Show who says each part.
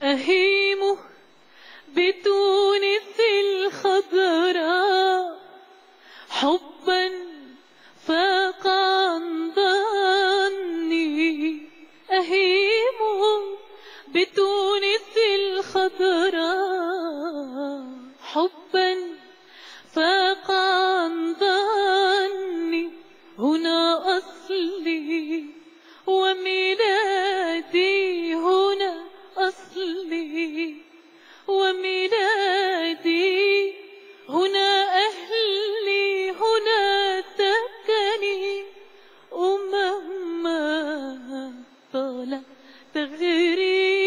Speaker 1: أهيم بتونس الخضراء حبا فاق عن ظني. أهيم بتونس الخضراء حبا فاق عن ظني. هنا أصلي وميلادي، هنا أصلي وميلادي، هنا أهلي، هنا سكني. ومهما طال تغريبي